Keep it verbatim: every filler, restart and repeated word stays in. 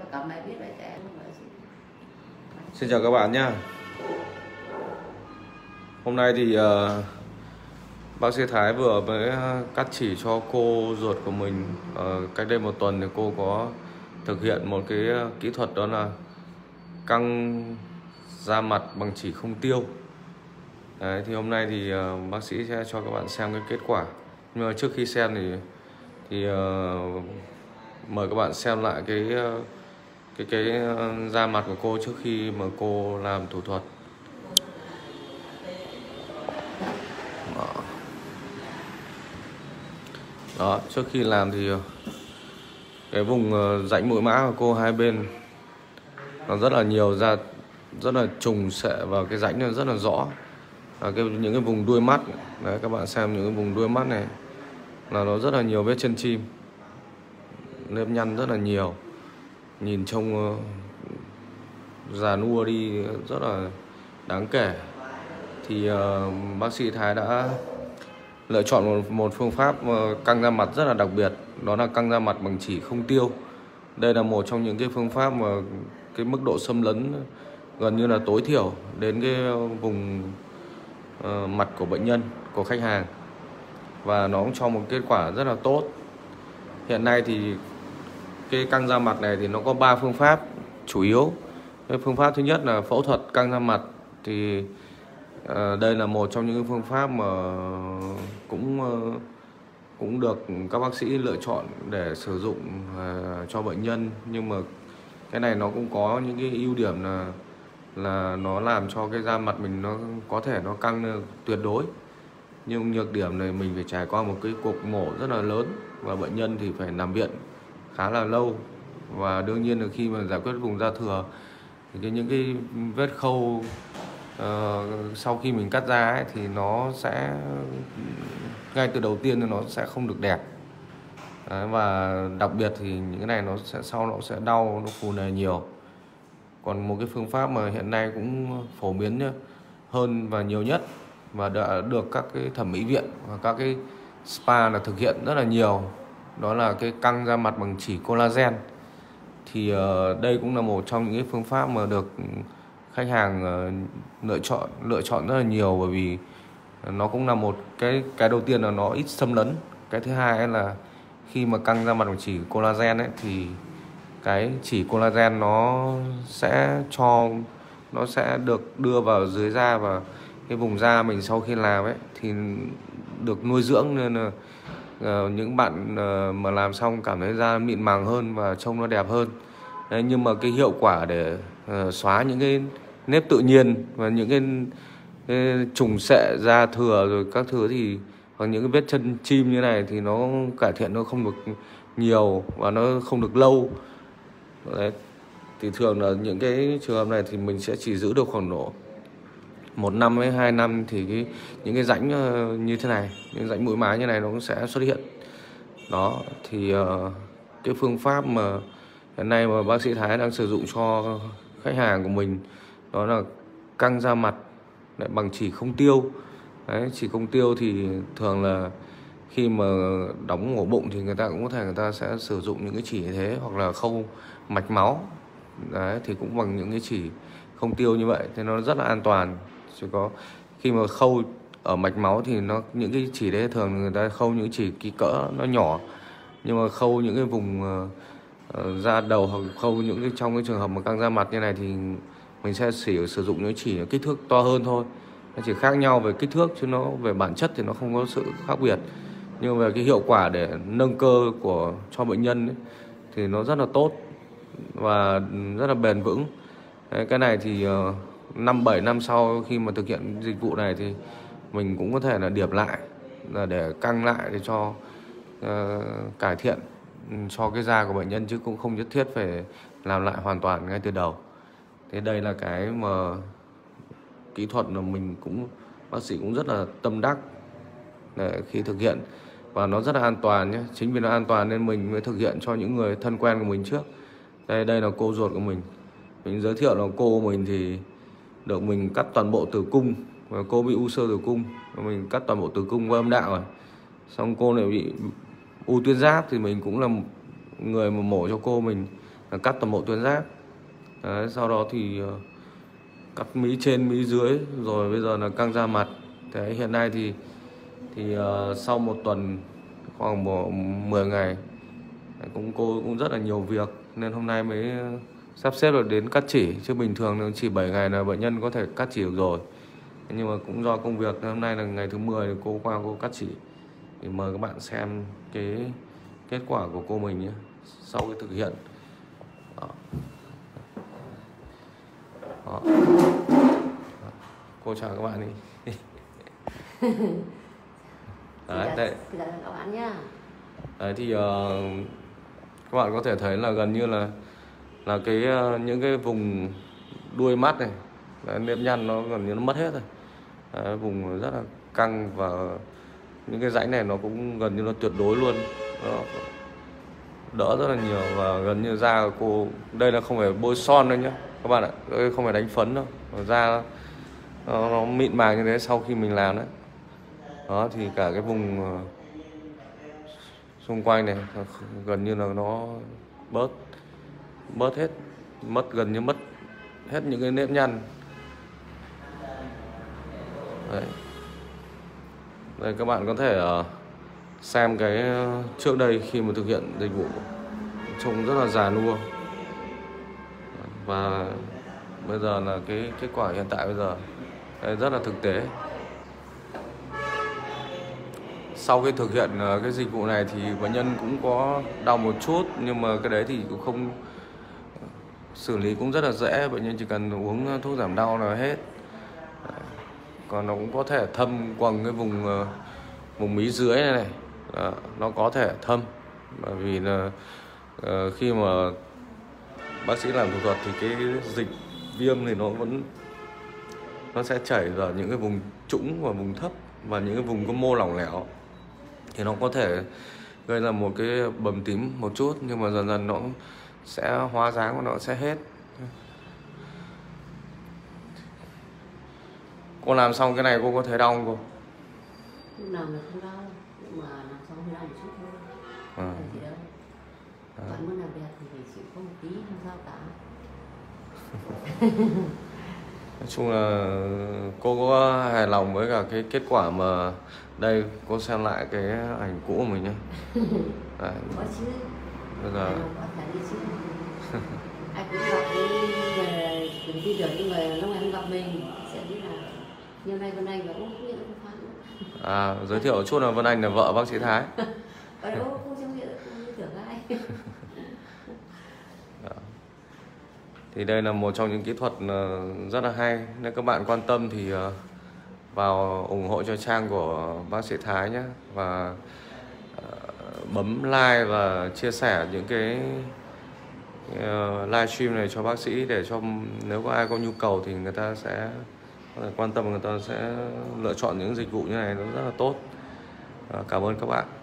cầm mẹ biết vậy thế. Xin chào các bạn nhé. Hôm nay thì uh, bác sĩ Thái vừa mới cắt chỉ cho cô ruột của mình. uh, Cách đây một tuần thì cô có thực hiện một cái kỹ thuật, đó là căng da mặt bằng chỉ không tiêu. Đấy, thì hôm nay thì uh, bác sĩ sẽ cho các bạn xem cái kết quả. Nhưng mà trước khi xem thì thì uh, mời các bạn xem lại cái uh, cái cái uh, da mặt của cô trước khi mà cô làm thủ thuật. Đó. Đó, trước khi làm thì cái vùng uh, rãnh mũi mã của cô hai bên nó rất là nhiều da, rất là trùng sệ vào cái rãnh này rất là rõ. À, cái, những cái vùng đuôi mắt đấy, các bạn xem những cái vùng đuôi mắt này là nó rất là nhiều vết chân chim, nếp nhăn rất là nhiều, nhìn trông uh, già nua đi rất là đáng kể. Thì uh, bác sĩ Thái đã lựa chọn một, một phương pháp uh, căng da mặt rất là đặc biệt, đó là căng da mặt bằng chỉ không tiêu. Đây là một trong những cái phương pháp mà cái mức độ xâm lấn gần như là tối thiểu đến cái vùng uh, mặt của bệnh nhân, của khách hàng, và nó cũng cho một kết quả rất là tốt. Hiện nay thì cái căng da mặt này thì nó có ba phương pháp chủ yếu. Cái phương pháp thứ nhất là phẫu thuật căng da mặt, thì uh, đây là một trong những phương pháp mà cũng uh, cũng được các bác sĩ lựa chọn để sử dụng uh, cho bệnh nhân. Nhưng mà cái này nó cũng có những cái ưu điểm là là nó làm cho cái da mặt mình nó có thể nó căng tuyệt đối, nhưng nhược điểm này mình phải trải qua một cái cuộc mổ rất là lớn và bệnh nhân thì phải nằm viện khá là lâu. Và đương nhiên là khi mà giải quyết vùng da thừa thì cái những cái vết khâu uh, sau khi mình cắt ra ấy, thì nó sẽ ngay từ đầu tiên nó sẽ không được đẹp. Đấy, và đặc biệt thì những cái này nó sẽ sau nó sẽ đau, nó phù nề nhiều. Còn một cái phương pháp mà hiện nay cũng phổ biến hơn và nhiều nhất và đã được các cái thẩm mỹ viện và các cái spa là thực hiện rất là nhiều, đó là cái căng da mặt bằng chỉ collagen. Thì uh, đây cũng là một trong những cái phương pháp mà được khách hàng uh, lựa chọn lựa chọn rất là nhiều, bởi vì nó cũng là một cái cái đầu tiên là nó ít xâm lấn. Cái thứ hai là khi mà căng da mặt bằng chỉ collagen ấy, thì cái chỉ collagen nó sẽ cho nó sẽ được đưa vào dưới da, và cái vùng da mình sau khi làm ấy thì được nuôi dưỡng, nên là uh, những bạn uh, mà làm xong cảm thấy da mịn màng hơn và trông nó đẹp hơn. Đấy, nhưng mà cái hiệu quả để uh, xóa những cái nếp tự nhiên và những cái, cái trùng sệ da thừa rồi các thứ thì, hoặc những cái vết chân chim như này thì nó cải thiện nó không được nhiều và nó không được lâu. Đấy, thì thường là những cái trường hợp này thì mình sẽ chỉ giữ được khoảng độ một năm với hai năm thì cái những cái rãnh như thế này, những rãnh mũi má như này nó cũng sẽ xuất hiện. Đó thì uh, cái phương pháp mà hiện nay mà bác sĩ Thái đang sử dụng cho khách hàng của mình, đó là căng da mặt lại bằng chỉ không tiêu. Đấy, chỉ không tiêu thì thường là khi mà đóng ổ bụng thì người ta cũng có thể người ta sẽ sử dụng những cái chỉ như thế, hoặc là khâu mạch máu. Đấy, thì cũng bằng những cái chỉ không tiêu như vậy thì nó rất là an toàn. Chỉ có khi mà khâu ở mạch máu thì nó những cái chỉ đấy thường người ta khâu những chỉ ký cỡ nó nhỏ, nhưng mà khâu những cái vùng uh, da đầu hoặc khâu những cái trong cái trường hợp mà căng da mặt như này thì mình sẽ sử sử dụng những chỉ kích thước to hơn thôi. Nó chỉ khác nhau về kích thước chứ nó về bản chất thì nó không có sự khác biệt. Nhưng về cái hiệu quả để nâng cơ của cho bệnh nhân ấy, thì nó rất là tốt và rất là bền vững. Đấy, cái này thì uh, năm bảy năm sau khi mà thực hiện dịch vụ này thì mình cũng có thể là điểm lại, là để căng lại để cho uh, cải thiện cho cái da của bệnh nhân, chứ cũng không nhất thiết phải làm lại hoàn toàn ngay từ đầu. Thế đây là cái mà kỹ thuật mà mình cũng bác sĩ cũng rất là tâm đắc để khi thực hiện, và nó rất là an toàn nhé. Chính vì nó an toàn nên mình mới thực hiện cho những người thân quen của mình trước. Đây đây là cô ruột của mình. Mình giới thiệu là cô của mình thì được mình cắt toàn bộ tử cung, và cô bị u xơ tử cung, mình cắt toàn bộ tử cung qua âm đạo rồi. Xong cô này bị u tuyến giáp thì mình cũng là một người mà mổ cho cô mình. là cắt toàn bộ tuyến giáp. Đấy, sau đó thì cắt mí trên mí dưới, rồi bây giờ là căng da mặt. Thế hiện nay thì thì uh, sau một tuần khoảng một, mười ngày cũng cô cũng rất là nhiều việc nên hôm nay mới sắp xếp được đến cắt chỉ, chứ bình thường chỉ bảy ngày là bệnh nhân có thể cắt chỉ được rồi. Nhưng mà cũng do công việc hôm nay là ngày thứ mười thì cô qua cô cắt chỉ. Thì mời các bạn xem cái kết quả của cô mình nhé, sau cái thực hiện. Đó. Đó. Cô chào các bạn đi. Đấy, đây. Các bạn nhá. Đấy thì uh, các bạn có thể thấy là gần như là là cái uh, những cái vùng đuôi mắt này, đấy, nếp nhăn nó gần như nó mất hết rồi. Đấy, vùng rất là căng và những cái rãnh này nó cũng gần như nó tuyệt đối luôn. Nó đỡ rất là nhiều và gần như da của cô đây là không phải bôi son đâu nhá các bạn ạ, đây không phải đánh phấn đâu, da nó, nó mịn màng như thế sau khi mình làm đấy. Đó thì cả cái vùng uh, xung quanh này gần như là nó bớt bớt hết, mất gần như mất hết những cái nếp nhăn. Đấy. Đây các bạn có thể uh, xem cái uh, trước đây khi mà thực hiện dịch vụ trông rất là già nua, và bây giờ là cái kết quả hiện tại bây giờ đây rất là thực tế. Sau khi thực hiện uh, cái dịch vụ này thì bệnh nhân cũng có đau một chút, nhưng mà cái đấy thì cũng không xử lý, cũng rất là dễ, bệnh nhân chỉ cần uống thuốc giảm đau là hết. Còn nó cũng có thể thâm quầng cái vùng uh, vùng mí dưới này này. Đó, nó có thể thâm bởi vì là uh, khi mà bác sĩ làm thủ thuật thì cái dịch viêm thì nó vẫn nó sẽ chảy vào những cái vùng trũng và vùng thấp và những cái vùng có mô lỏng lẻo, thì nó có thể gây ra một cái bầm tím một chút, nhưng mà dần dần nó sẽ hóa dáng và nó sẽ hết. Cô làm xong cái này cô có thấy đau không cô? Lúc nào là không đau, nhưng mà làm xong hơi đau một chút thôi. À. Thì đâu. À. Bạn muốn làm đẹp thì phải chịu có một tí, không sao cả. Nói chung là cô có hài lòng với cả cái kết quả mà đây cô xem lại cái ảnh cũ của mình nhé. Đấy. Có chứ. Bây giờ có thể đi chứ. Ai cũng gặp đi về đừng tin tưởng những người lúc em gặp mình sẽ biết là nhiều nay Vân Anh và Úc không biết là không phán. À, giới thiệu chút là Vân Anh là vợ bác sĩ Thái. Ở đâu không trong nghĩa không biết tưởng ai. Thì đây là một trong những kỹ thuật rất là hay. Nếu các bạn quan tâm thì vào ủng hộ cho trang của bác sĩ Thái nhé. Và bấm like và chia sẻ những cái livestream này cho bác sĩ, để cho nếu có ai có nhu cầu thì người ta sẽ quan tâm, người ta sẽ lựa chọn những dịch vụ như này, nó rất là tốt. Cảm ơn các bạn.